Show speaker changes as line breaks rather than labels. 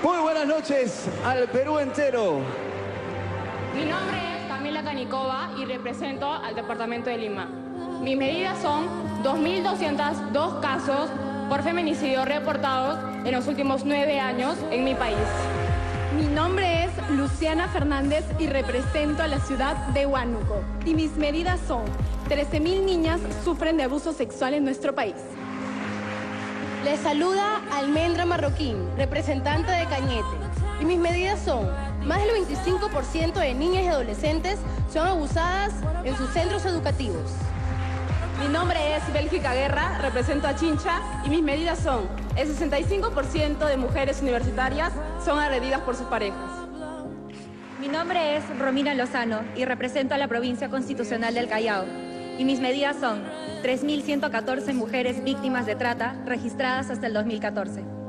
Muy buenas noches al Perú entero.
Mi nombre es Camila Canicova y represento al departamento de Lima. Mis medidas son 2.202 casos por feminicidio reportados en los últimos 9 años en mi país.
Mi nombre es Luciana Fernández y represento a la ciudad de Huánuco. Y mis medidas son: 13.000 niñas sufren de abuso sexual en nuestro país.
Les saluda Almendra Marroquín, representante de Cañete. Y mis medidas son: más del 25% de niñas y adolescentes son abusadas en sus centros educativos.
Mi nombre es Bélgica Guerra, represento a Chincha y mis medidas son: el 65% de mujeres universitarias son agredidas por sus parejas.
Mi nombre es Romina Lozano y represento a la provincia constitucional del Callao. Y mis medidas son: 3.114 mujeres víctimas de trata registradas hasta el 2014.